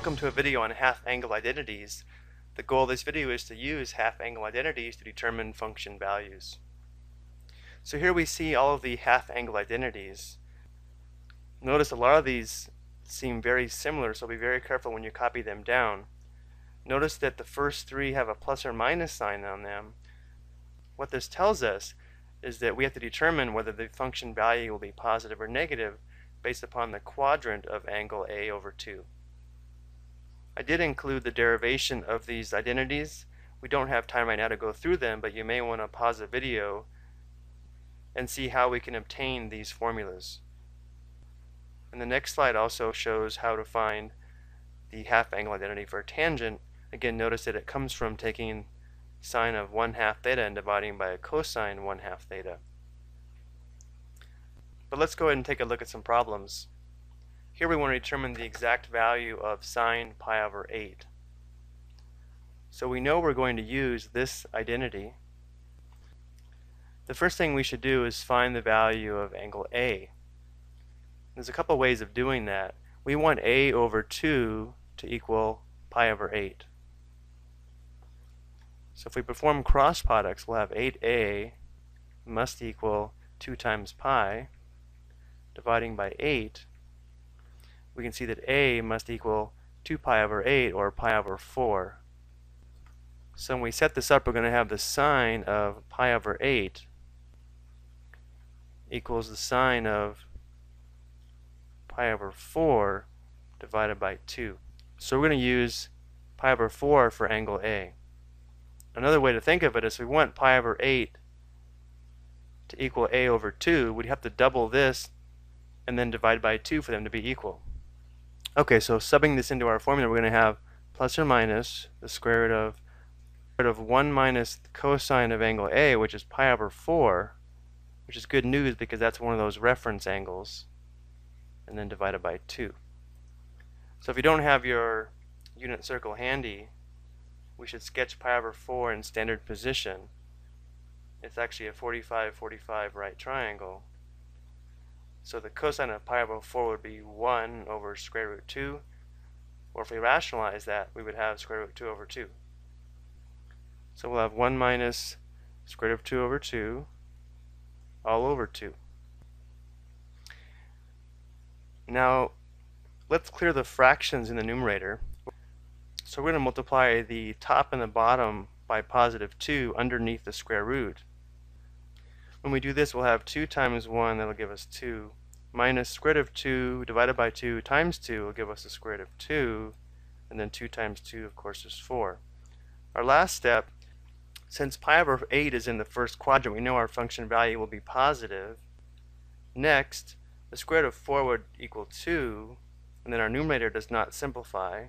Welcome to a video on half-angle identities. The goal of this video is to use half-angle identities to determine function values. So here we see all of the half-angle identities. Notice a lot of these seem very similar, so be very careful when you copy them down. Notice that the first three have a plus or minus sign on them. What this tells us is that we have to determine whether the function value will be positive or negative based upon the quadrant of angle A over 2. I did include the derivation of these identities. We don't have time right now to go through them, but you may want to pause the video and see how we can obtain these formulas. And the next slide also shows how to find the half-angle identity for a tangent. Again, notice that it comes from taking sine of 1/2 theta and dividing by a cosine 1/2 theta. But let's go ahead and take a look at some problems. Here we want to determine the exact value of sine pi over 8. So we know we're going to use this identity. The first thing we should do is find the value of angle A. There's a couple ways of doing that. We want A over 2 to equal pi over 8. So if we perform cross products, we'll have 8A must equal 2 times pi. Dividing by 8, we can see that A must equal 2 pi over 8, or pi over 4. So when we set this up, we're going to have the sine of pi over 8 equals the sine of pi over 4 divided by 2. So we're going to use pi over 4 for angle A. Another way to think of it is, if we want pi over 8 to equal A over 2, we'd have to double this and then divide by 2 for them to be equal. Okay, so subbing this into our formula, we're going to have plus or minus the square root of 1 minus the cosine of angle A, which is pi over 4, which is good news because that's one of those reference angles, and then divided by 2. So if you don't have your unit circle handy, we should sketch pi over 4 in standard position. It's actually a 45-45 right triangle. So the cosine of pi over 4 would be 1 over square root 2, or if we rationalize that, we would have square root 2 over 2. So we'll have 1 minus square root of 2 over 2 all over 2. Now let's clear the fractions in the numerator. So we're going to multiply the top and the bottom by positive 2 underneath the square root. When we do this, we'll have 2 times 1, that'll give us 2, minus square root of 2 divided by 2 times 2 will give us the square root of 2, and then 2 times 2, of course, is 4. Our last step, since pi over 8 is in the first quadrant, we know our function value will be positive. Next, the square root of 4 would equal 2, and then our numerator does not simplify.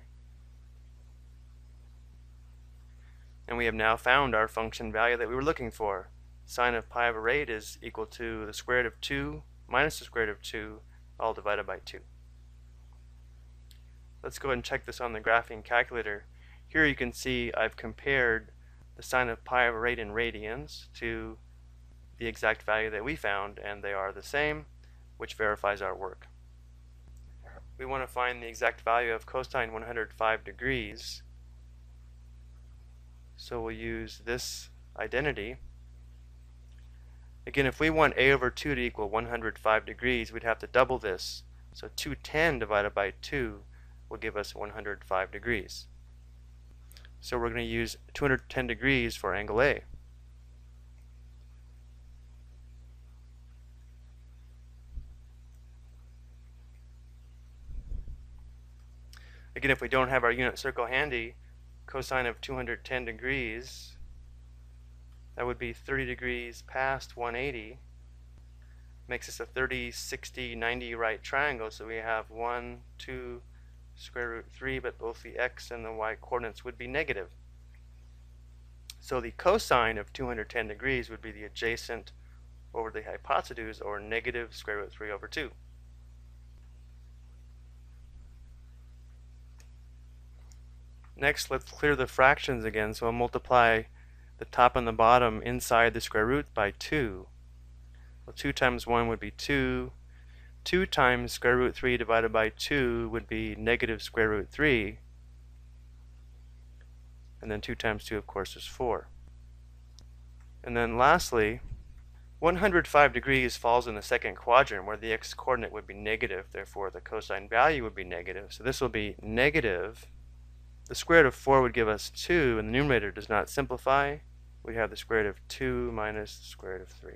And we have now found our function value that we were looking for. Sine of pi over 8 is equal to the square root of 2 minus the square root of 2, all divided by 2. Let's go ahead and check this on the graphing calculator. Here you can see I've compared the sine of pi over 8 in radians to the exact value that we found, and they are the same, which verifies our work. We want to find the exact value of cosine 105 degrees, so we'll use this identity. Again, if we want A over 2 to equal 105 degrees, we'd have to double this. So 210 divided by 2 will give us 105 degrees. So we're going to use 210 degrees for angle A. Again, if we don't have our unit circle handy, cosine of 210 degrees, that would be 30 degrees past 180. Makes this a 30, 60, 90 right triangle, so we have 1, 2, square root 3, but both the x and the y coordinates would be negative. So the cosine of 210 degrees would be the adjacent over the hypotenuse, or negative square root 3 over 2. Next, let's clear the fractions again, so I'll multiply the top and the bottom inside the square root by 2. Well, 2 times 1 would be 2, 2 times square root 3 divided by 2 would be negative square root 3. And then 2 times 2, of course, is 4. And then lastly, 105 degrees falls in the second quadrant where the x-coordinate would be negative, therefore the cosine value would be negative. So this will be negative. The square root of 4 would give us 2, and the numerator does not simplify. We have the square root of 2 minus the square root of 3.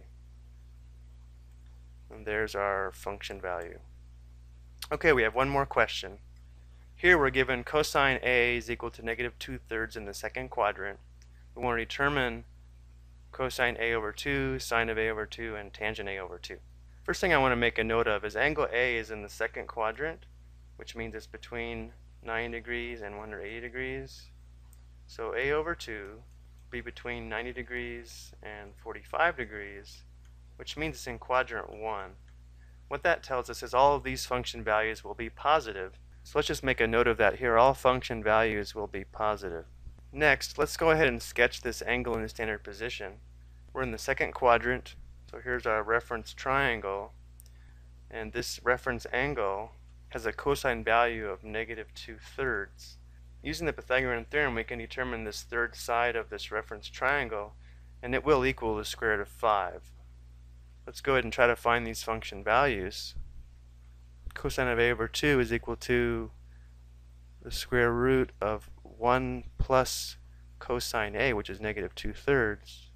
And there's our function value. Okay, we have one more question. Here we're given cosine A is equal to negative 2/3 in the second quadrant. We want to determine cosine A over 2, sine of A over 2, and tangent A over 2. First thing I want to make a note of is angle A is in the second quadrant, which means it's between 90 degrees and 180 degrees. So A over 2 will be between 90 degrees and 45 degrees, which means it's in quadrant 1. What that tells us is all of these function values will be positive. So let's just make a note of that here. All function values will be positive. Next, let's go ahead and sketch this angle in the standard position. We're in the second quadrant, so here's our reference triangle, and this reference angle has a cosine value of negative 2/3. Using the Pythagorean theorem, we can determine this third side of this reference triangle, and it will equal the square root of 5. Let's go ahead and try to find these function values. Cosine of A over 2 is equal to the square root of 1 plus cosine A, which is negative 2/3,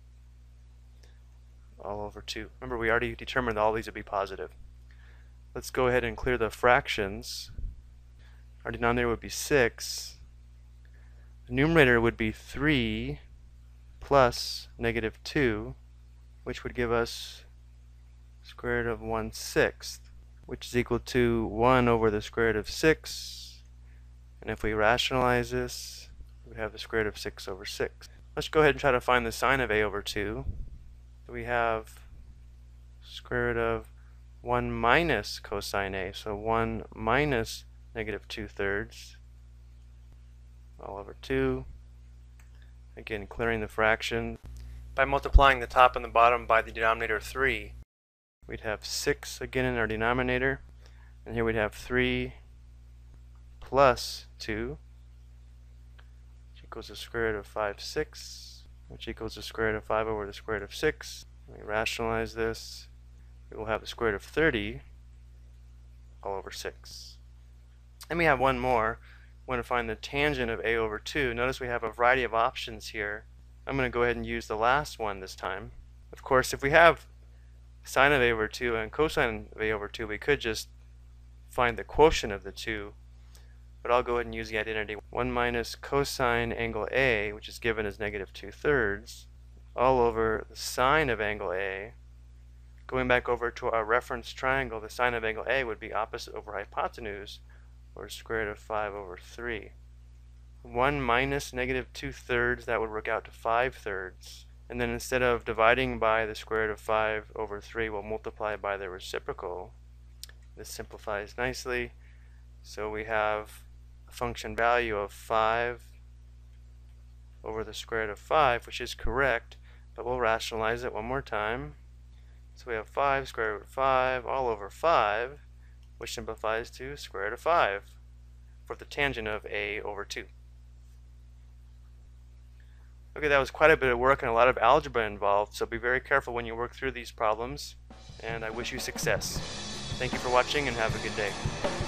all over 2. Remember, we already determined all these would be positive. Let's go ahead and clear the fractions. Our denominator would be 6. The numerator would be 3 plus negative 2, which would give us square root of 1/6, which is equal to 1 over the square root of 6. And if we rationalize this, we have the square root of 6 over 6. Let's go ahead and try to find the sine of A over 2. We have square root of 1 minus cosine A, so 1 minus negative 2/3, all over 2. Again, clearing the fraction. By multiplying the top and the bottom by the denominator 3, we'd have 6 again in our denominator, and here we'd have 3 plus 2, which equals the square root of 5/6, which equals the square root of 5 over the square root of 6. When we rationalize this, we will have the square root of 30 all over 6. And we have one more. We want to find the tangent of A over 2. Notice we have a variety of options here. I'm going to go ahead and use the last one this time. Of course, if we have sine of A over 2 and cosine of A over 2, we could just find the quotient of the two. But I'll go ahead and use the identity 1 minus cosine angle A, which is given as negative 2/3, all over the sine of angle A. Going back over to our reference triangle, the sine of angle A would be opposite over hypotenuse, or square root of 5 over 3. 1 minus negative 2/3, that would work out to 5/3. And then instead of dividing by the square root of 5 over 3, we'll multiply by the reciprocal. This simplifies nicely. So we have a function value of 5 over the square root of 5, which is correct, but we'll rationalize it one more time. So we have 5 square root of 5 all over 5, which simplifies to square root of 5 for the tangent of A over 2. Okay, that was quite a bit of work and a lot of algebra involved, so be very careful when you work through these problems, and I wish you success. Thank you for watching and have a good day.